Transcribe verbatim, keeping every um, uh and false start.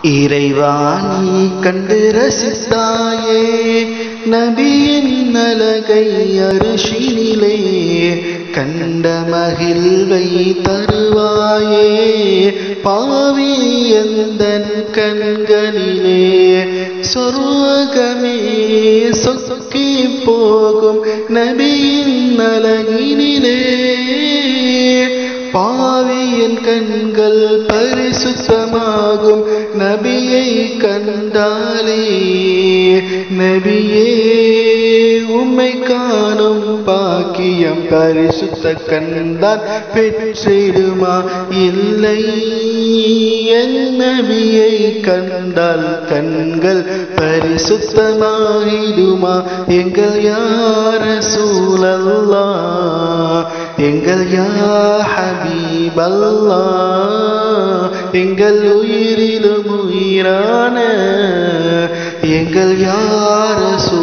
இறைவாணி கண்டு ரசித்தாயே நபியின் அழகை அரிசினிலே கண்ட மகிழ்வை தருவாயே பாவி எந்தன் கண்களிலே சொர்க்கமே சொக்கி போகும் நபியின் அழகினிலே பாவியின் கண்கள் பரிசுத்தமாகும் நபியை கண்டாலே நபியே உம்மை காணும் பாக்கியம் பரிசுத்த கண்டால் பெற்றிடுமா இல்லை என் நபியை கண்டால் கண்கள் பரிசுத்தமாகிடுமா எங்கள் யா ரசூலல்லாஹ் எங்கள் யா ஹபீபல்லாஹ் எங்கள் உயிரிலும் உயிரான எங்கள் யா ரசூலல்லாஹ்